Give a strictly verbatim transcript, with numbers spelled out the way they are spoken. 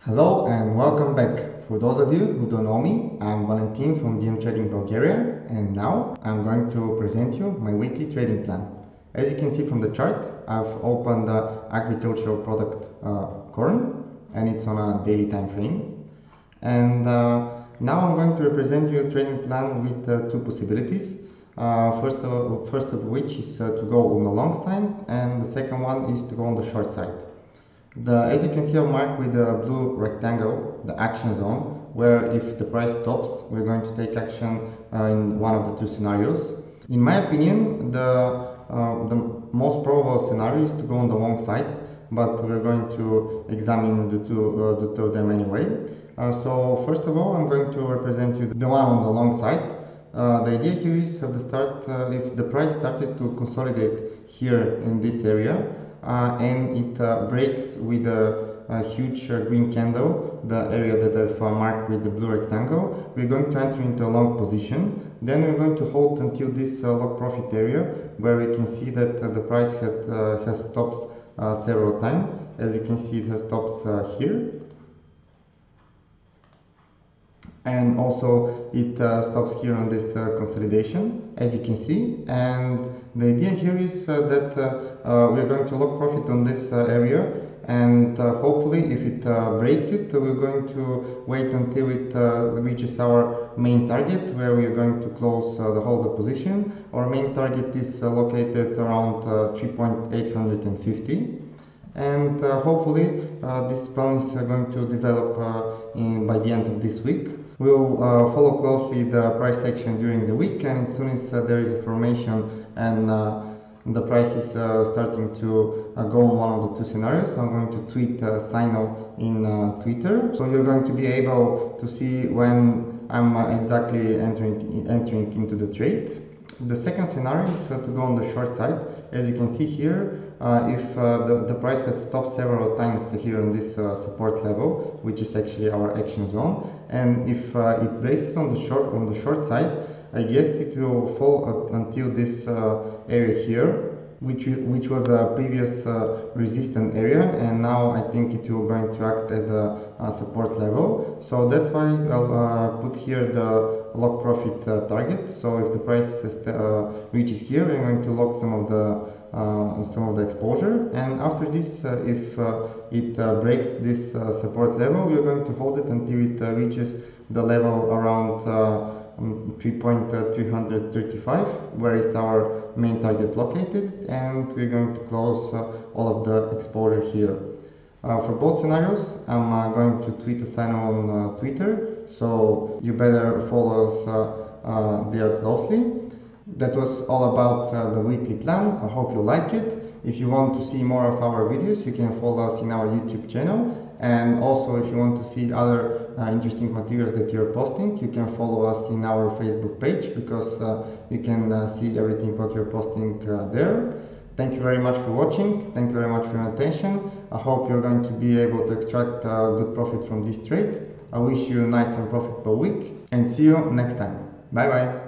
Hello and welcome back. For those of you who don't know me, I'm Valentin from D M Trading Bulgaria, and now I'm going to present you my weekly trading plan. As you can see from the chart, I've opened the agricultural product uh, corn, and it's on a daily time frame. And uh, now I'm going to represent you a trading plan with uh, two possibilities. Uh, first, of, first of which is uh, to go on the long side, and the second one is to go on the short side. The, as you can see, I've marked with the blue rectangle the action zone, where if the price stops, we're going to take action uh, in one of the two scenarios. In my opinion, the, uh, the most probable scenario is to go on the long side, but we're going to examine the two, uh, the two of them anyway. Uh, so first of all, I'm going to represent you the one on the long side. Uh, the idea here is at the start, uh, if the price started to consolidate here in this area, Uh, and it uh, breaks with a, a huge uh, green candle, the area that I've uh, marked with the blue rectangle, we're going to enter into a long position. Then we're going to hold until this uh, lock profit area, where we can see that uh, the price had, uh, has stops uh, several times. As you can see, it has stops uh, here. And also it uh, stops here on this uh, consolidation, as you can see. And the idea here is uh, that uh, uh, we're going to lock profit on this uh, area, and uh, hopefully if it uh, breaks it, we're going to wait until it uh, reaches our main target, where we are going to close uh, the whole the position. Our main target is uh, located around uh, three thousand eight hundred fifty, and uh, hopefully uh, this plan is uh, going to develop uh, in, by the end of this week. We'll uh, follow closely the price action during the week, and as soon as uh, there is a formation and uh, the price is uh, starting to uh, go on one of the two scenarios, I'm going to tweet uh, Sino in uh, Twitter, so you're going to be able to see when I'm uh, exactly entering entering into the trade. The second scenario is uh, to go on the short side. As you can see here, uh, if uh, the, the price had stopped several times here on this uh, support level, which is actually our action zone, and if uh, it breaks on the short on the short side, I guess it will fall until this uh, area here, which which was a previous uh, resistance area, and now I think it will going to act as a, a support level. So that's why I'll uh, put here the lock profit uh, target. So if the price uh, reaches here, I'm going to lock some of the uh, some of the exposure, and after this, uh, if uh, it uh, breaks this uh, support level, we're going to hold it until it uh, reaches the level around uh, three thousand three hundred thirty-five, where is our main target located, and we're going to close uh, all of the exposure here. Uh, for both scenarios, I'm uh, going to tweet a sign on uh, Twitter, so you better follow us uh, uh, there closely. That was all about uh, the weekly plan. I hope you like it. If you want to see more of our videos, you can follow us in our YouTube channel, and also if you want to see other Uh, interesting materials that you're posting, you can follow us in our Facebook page, because uh, you can uh, see everything what you're posting uh, there. Thank you very much for watching. Thank you very much for your attention. I hope you're going to be able to extract uh, good profit from this trade. I wish you a nice and profitable week, and see you next time. Bye bye.